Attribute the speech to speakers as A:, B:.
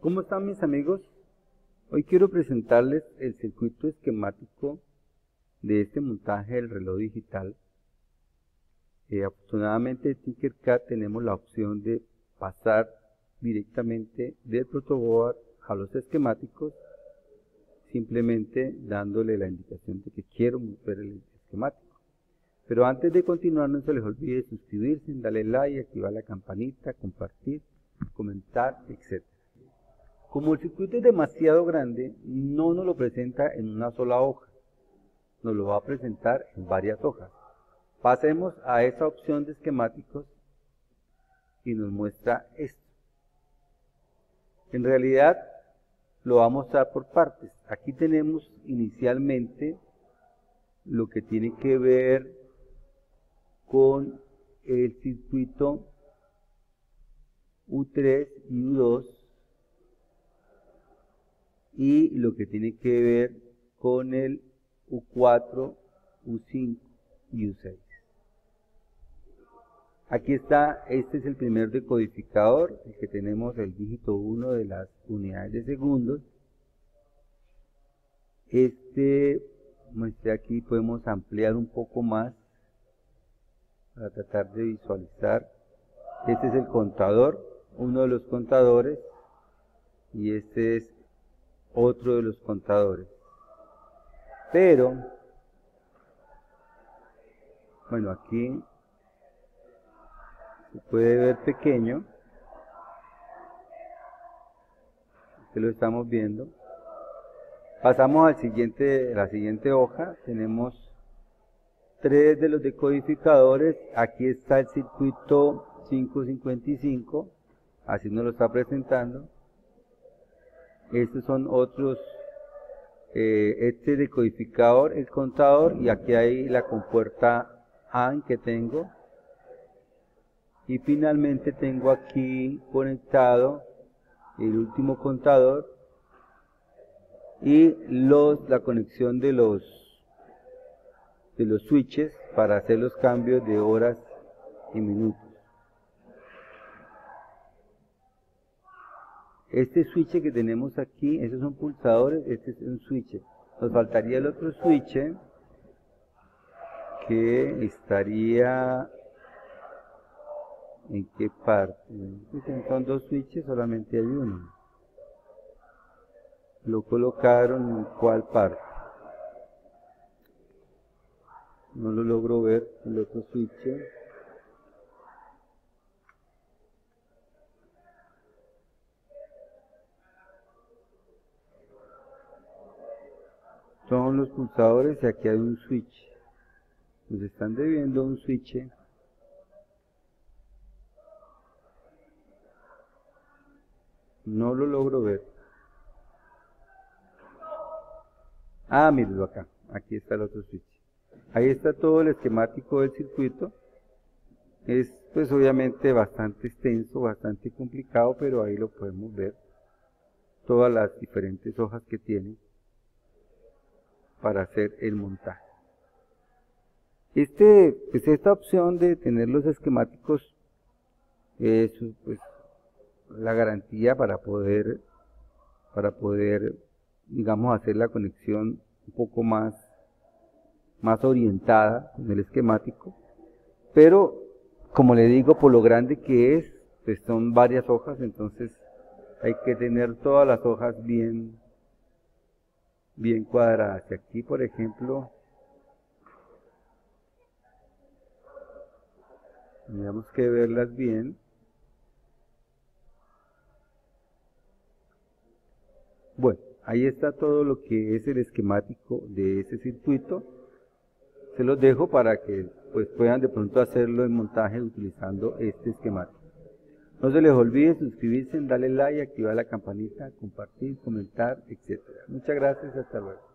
A: ¿Cómo están mis amigos? Hoy quiero presentarles el circuito esquemático de este montaje del reloj digital. Afortunadamente en Tinkercad tenemos la opción de pasar directamente del protoboard a los esquemáticos, simplemente dándole la indicación de que quiero mover el esquemático. Pero antes de continuar, no se les olvide suscribirse, darle like, activar la campanita, compartir, comentar, etc. Como el circuito es demasiado grande, no nos lo presenta en una sola hoja, nos lo va a presentar en varias hojas. Pasemos a esa opción de esquemáticos y nos muestra esto. En realidad lo va a mostrar por partes. Aquí tenemos inicialmente lo que tiene que ver con el circuito U3 y U2 y lo que tiene que ver con el U4, U5 y U6. Aquí está, este es el primer decodificador, el que tenemos el dígito 1 de las unidades de segundos. Aquí podemos ampliar un poco más para tratar de visualizar. Este es el contador, uno de los contadores, y este es otro de los contadores. Pero, bueno, aquí se puede ver pequeño, que lo estamos viendo. Pasamos al la siguiente hoja, tenemos 3 de los decodificadores. Aquí está el circuito 555, así nos lo está presentando. Estos son otros, este decodificador, el contador, y aquí hay la compuerta AND que tengo. Y finalmente tengo aquí conectado el último contador y la conexión de los switches para hacer los cambios de horas y minutos. Este switch que tenemos aquí, esos son pulsadores, este es un switch. Nos faltaría el otro switch que estaría... ¿En qué parte? Son 2 switches, solamente hay uno. Lo colocaron en cuál parte. No lo logro ver, el otro switch. Son los pulsadores y aquí hay un switch. Nos están debiendo un switch. No lo logro ver. Ah, mírenlo acá. Aquí está el otro switch. Ahí está todo el esquemático del circuito. Es pues obviamente bastante extenso, bastante complicado, pero ahí lo podemos ver. Todas las diferentes hojas que tiene para hacer el montaje. Pues esta opción de tener los esquemáticos es pues la garantía para poder digamos hacer la conexión un poco más orientada con el esquemático, pero como le digo, por lo grande que es, pues son varias hojas, entonces hay que tener todas las hojas bien cuadradas. Y aquí por ejemplo tenemos que verlas bien. Bueno, ahí está todo lo que es el esquemático de ese circuito. Se los dejo para que pues puedan de pronto hacerlo en montaje utilizando este esquemático. No se les olvide suscribirse, darle like, activar la campanita, compartir, comentar, etc. Muchas gracias, hasta luego.